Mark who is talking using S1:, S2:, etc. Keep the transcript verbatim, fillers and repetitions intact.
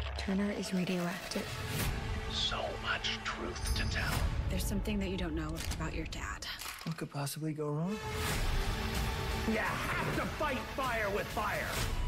S1: Turner is radioactive.
S2: So much truth to tell.
S3: There's something that you don't know about your dad.
S4: What could possibly go wrong?
S2: You have to fight fire with fire.